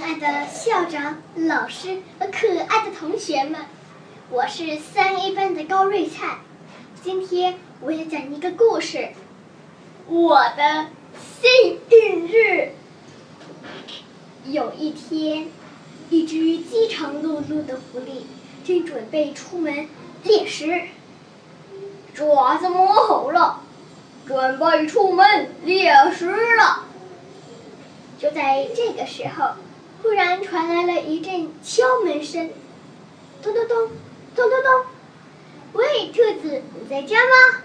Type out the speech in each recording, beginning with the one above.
爱的校长、老师和可爱的同学们，我是3A 班的高瑞灿。今天我要讲一个故事，我的幸运日。有一天，一只饥肠辘辘的狐狸正准备出门猎食，爪子磨好了，准备出门猎食了。就在这个时候，忽然传来了一阵敲门声，咚咚咚，咚咚咚。喂，兔子，你在家吗？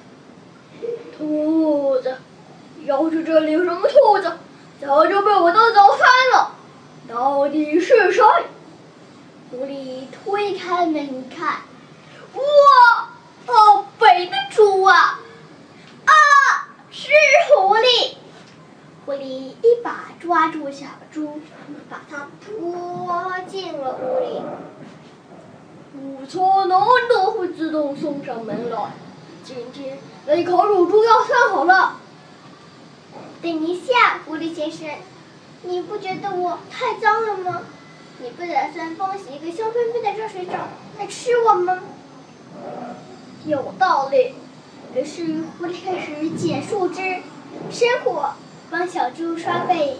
兔子，要是这里有什么兔子，早就被我当早餐了。到底是谁？狐狸推开门一看，哇，好肥的猪啊！啊，是狐狸！狐狸一把抓住小猪，把它拖进了屋里。午餐难道会自动送上门来？今天那烤乳猪要算好了。等一下，狐狸先生，你不觉得我太脏了吗？你不打算帮我洗一个香喷喷的热水澡来吃我吗？有道理。于是狐狸开始捡树枝、生火，帮小猪刷背。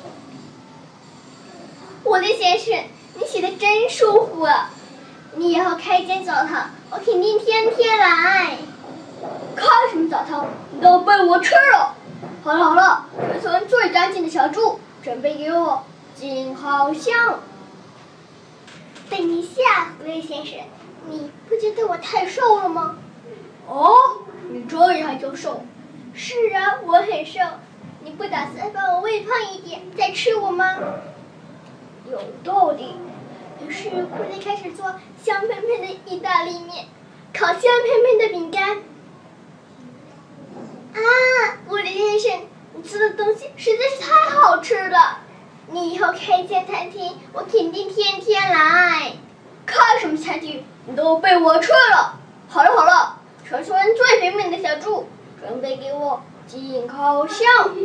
狐狸先生，你洗得真舒服啊！你以后开一间澡堂，我肯定天天来。开什么澡堂？你都被我吃了。好了好了，这村最干净的小猪，准备给我进好香。等一下，狐狸先生，你不觉得我太瘦了吗？哦，你这样就瘦？是啊，我很瘦。你不打算把我喂胖一点再吃我吗？有道理。于是狐狸开始做香喷喷的意大利面，烤香喷喷的饼干。啊，狐狸先生，你做的东西实在是太好吃了！你以后开一间餐厅，我肯定天天来。开什么餐厅？你都被我吃了。好了好了，全村最肥美的小猪，准备给我进烤箱。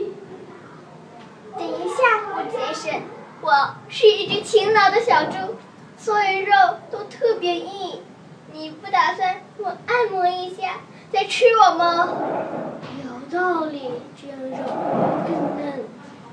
等一下，狐狸先生，我是一只勤劳的小猪，所以肉都特别硬。你不打算我按摩一下再吃我吗？有道理，这样肉更嫩。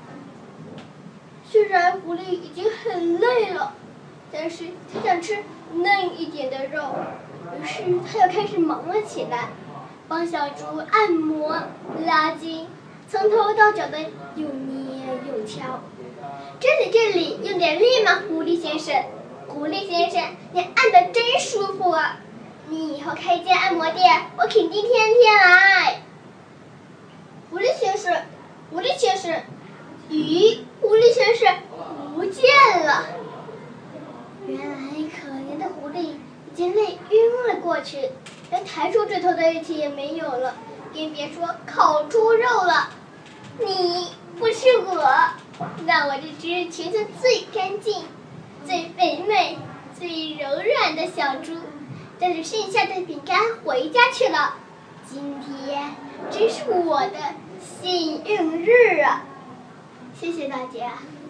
虽然狐狸已经很累了，但是他想吃嫩一点的肉，于是他又开始忙了起来，帮小猪按摩、拉筋，从头到脚的又捏又敲。这里用点力吗，狐狸先生？狐狸先生，你按得真舒服啊！你以后开一间按摩店，我肯定天天来。狐狸先生，狐狸先生，咦，狐狸先生不见了。原来可怜的狐狸已经累晕了过去，连抬出指头的力气也没有了，更别说烤出肉了。你不是我，那我这只全村最干净、最肥美、最柔软的小猪，带着剩下的饼干回家去了。今天真是我的幸运日啊！谢谢大家。